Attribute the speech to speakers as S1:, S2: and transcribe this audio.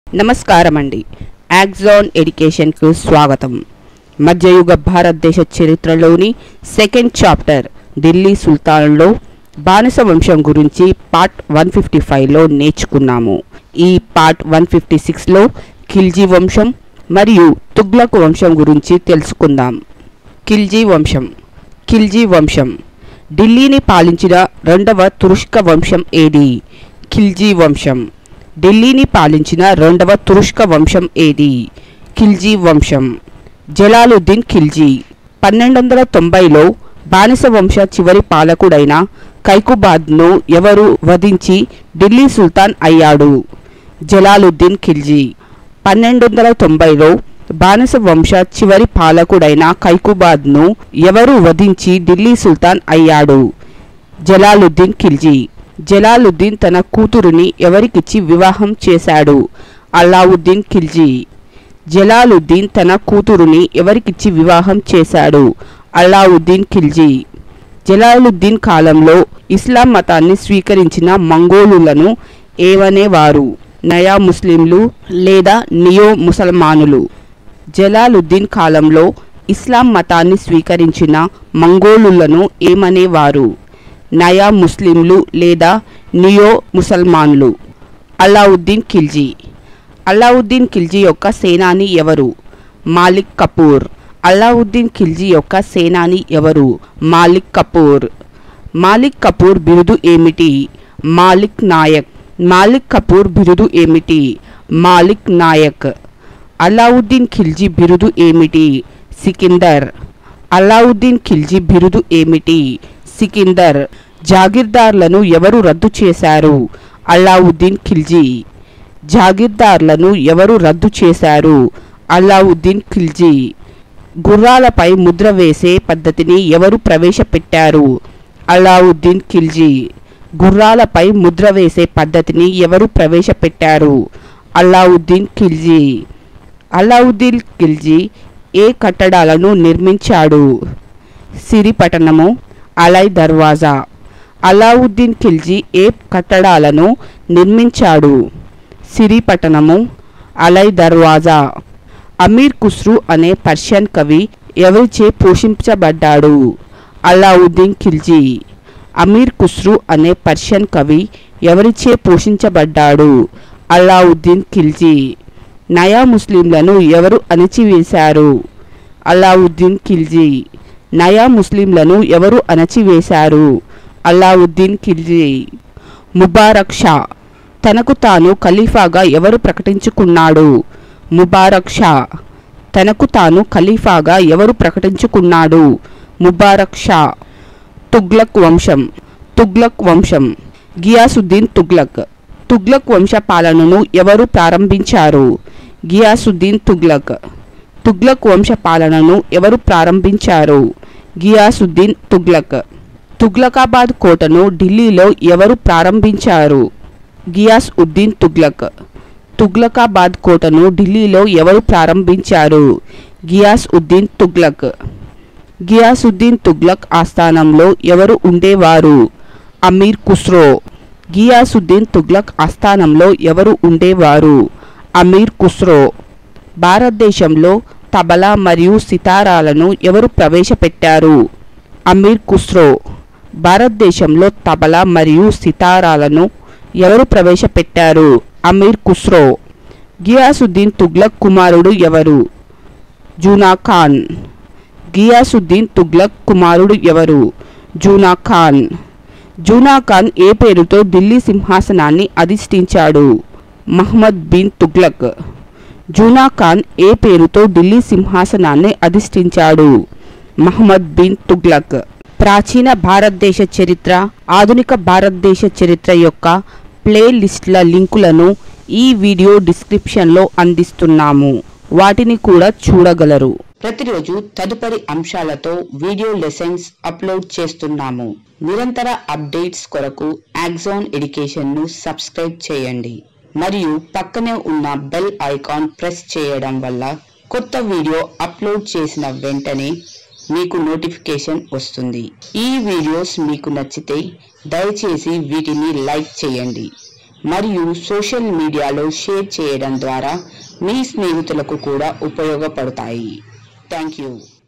S1: నమస్కారమండి. Axon education కు స్వాగతం. మధ్యయుగ భారతదేశ చరిత్రలోని సెకండ్ చాప్టర్ ఢిల్లీ సుల్తాన్లో బానిస వంశం గురించి పార్ట్ 155లో నేర్చుకున్నాము. ఈ పార్ట్ 156లో ఖిల్జీ వంశం మరియు తుగ్లక్ వంశం గురించి తెలుసుకుందాం. ఖిల్జీ వంశం ఢిల్లీని పాలించిన రెండవ తురుష్క వంశం ఏది? ఖిల్జీ వంశం ఢిల్లీని పాలించిన రెండవ తురుష్క వంశం ఏది? ఖిల్జీ వంశం. జలాలుద్దీన్ ఖిల్జీ 1290లో బానిస వంశ చివరి పాలకుడైన కైకుబాద్ను ఎవరు వధించి ఢిల్లీ సుల్తాన్ అయ్యాడు? జలాలుద్దీన్ ఖిల్జీ 1290లో బానిస వంశ చివరి పాలకుడైన కైకుబాద్ను ఎవరు వధించి ఢిల్లీ సుల్తాన్ అయ్యాడు? జలాలుద్దీన్ ఖిల్జీ. జలాలుద్దీన్ తన కూతురుని ఎవరికిచ్చి వివాహం చేశాడు? అలావుద్దీన్ ఖిల్జీ. జలాలుద్దీన్ తన కూతురుని ఎవరికిచ్చి వివాహం చేశాడు? అలావుద్దీన్ ఖిల్జీ. జలాలుద్దీన్ కాలంలో ఇస్లాం మతాన్ని స్వీకరించిన మంగోలులను ఏమనేవారు? నయా ముస్లింలు లేదా నియో ముసల్మానులు. జలాలుద్దీన్ కాలంలో ఇస్లాం మతాన్ని స్వీకరించిన మంగోలులను ఏమనేవారు? నయా ముస్లింలు లేదా నియో ముసల్మాన్లు. అలావుద్దీన్ ఖిల్జీ. అలావుద్దీన్ ఖిల్జీ యొక్క సేనాని ఎవరు? మాలిక్ కపూర్. అలావుద్దీన్ ఖిల్జీ యొక్క సేనాని ఎవరు? మాలిక్ కపూర్. మాలిక్ కపూర్ బిరుదు ఏమిటి? మాలిక్ నాయక్. మాలిక్ కపూర్ బిరుదు ఏమిటి? మాలిక్ నాయక్. అలావుద్దీన్ ఖిల్జీ బిరుదు ఏమిటి? సికిందర్. అలావుద్దీన్ ఖిల్జీ బిరుదు ఏమిటి? సికిందర్. జాగీర్దార్లను ఎవరు రద్దు చేశారు? అలావుద్దీన్ ఖిల్జీ. జాగీర్దార్లను ఎవరు రద్దు చేశారు? అలావుద్దీన్ ఖిల్జీ. గుర్రాలపై ముద్ర వేసే పద్ధతిని ఎవరు ప్రవేశపెట్టారు? అలావుద్దీన్ ఖిల్జీ. గుర్రాలపై ముద్ర వేసే పద్ధతిని ఎవరు ప్రవేశపెట్టారు? అలావుద్దీన్ ఖిల్జీ. అలావుద్దీన్ ఖిల్జీ ఏ కట్టడాలను నిర్మించాడు? సిరి పట్టణము, అలై దర్వాజా. అలావుద్దీన్ ఖిల్జీ ఏ కట్టడాలను నిర్మించాడు? సిరి పట్టణము, అలై దర్వాజా. అమీర్ ఖుస్రూ అనే పర్షియన్ కవి ఎవరిచే పోషించబడ్డాడు? అలావుద్దీన్ ఖిల్జీ. అమీర్ ఖుస్రూ అనే పర్షియన్ కవి ఎవరిచే పోషించబడ్డాడు? అలావుద్దీన్ ఖిల్జీ. నయా ముస్లింలను ఎవరు అణచివేశారు? అలావుద్దీన్ ఖిల్జీ. నయా ముస్లింలను ఎవరు అణచివేశారు? అలావుద్దీన్ ఖిల్జీ. ముబారక్ షా తనకు తాను ఖలీఫాగా ఎవరు ప్రకటించుకున్నాడు? ముబారక్ షా. తనకు తాను ఖలీఫాగా ఎవరు ప్రకటించుకున్నాడు? ముబారక్ షా. తుగ్లక్ వంశం. తుగ్లక్ వంశం గియాసుద్దీన్ తుగ్లక్. తుగ్లక్ వంశ పాలనను ఎవరు ప్రారంభించారు? గియాసుద్దీన్ తుగ్లక్. తుగ్లక్ వంశ పాలనను ఎవరు ప్రారంభించారు? గియాసుద్దీన్ తుగ్లక్. తుగ్లకాబాద్ కోటను ఢిల్లీలో ఎవరు ప్రారంభించారు? గియాస్ ఉద్దీన్ తుగ్లక్. తుగ్లకాబాద్ కోటను ఢిల్లీలో ఎవరు ప్రారంభించారు? గియాస్ ఉద్దీన్ తుగ్లక్. గియాసుద్దీన్ తుగ్లక్ ఆస్థానంలో ఎవరు ఉండేవారు? అమీర్ ఖుస్రో. గియాసుద్దీన్ తుగ్లక్ ఆస్థానంలో ఎవరు ఉండేవారు? అమీర్ ఖుస్రో. భారతదేశంలో తబలా మరియు సితారాలను ఎవరు ప్రవేశపెట్టారు? అమీర్ ఖుస్రో. భారతదేశంలో తబలా మరియు సితారాలను ఎవరు ప్రవేశపెట్టారు? అమీర్ ఖుస్రో. గియాసుద్దీన్ తుగ్లక్ కుమారుడు ఎవరు? జూనా ఖాన్. గియాసుద్దీన్ తుగ్లక్ కుమారుడు ఎవరు? జూనా ఖాన్. జూనా ఖాన్ ఏ పేరుతో ఢిల్లీ సింహాసనాన్ని అధిష్ఠించాడు? మహ్మద్ బిన్ తుగ్లక్. జూనా ఖాన్ ఏ పేరుతో ఢిల్లీ సింహాసనాన్ని అధిష్ఠించాడు? మహ్మద్ బిన్ తుగ్లక్. ప్రాచీన భారతదేశ చరిత్ర, ఆధునిక భారతదేశ చరిత్ర యొక్క ప్లేలిస్ట్ల లింకులను ఈ వీడియో డిస్క్రిప్షన్లో అందిస్తున్నాము. వాటిని కూడా చూడగలరు. ప్రతిరోజు తదుపరి అంశాలతో వీడియో లెసన్స్ అప్లోడ్ చేస్తున్నాము. నిరంతర అప్డేట్స్ కొరకు యాక్సాన్ ఎడ్యుకేషన్ను సబ్స్క్రైబ్ చేయండి మరియు పక్కనే ఉన్న బెల్ ఐకాన్ ప్రెస్ చేయడం వల్ల కొత్త వీడియో అప్లోడ్ చేసిన వెంటనే మీకు నోటిఫికేషన్ వస్తుంది. ఈ వీడియోస్ మీకు నచ్చితే దయచేసి వీటిని లైక్ చేయండి మరియు సోషల్ మీడియాలో షేర్ చేయడం ద్వారా మీ స్నేహితులకు కూడా ఉపయోగపడతాయి. Thank you.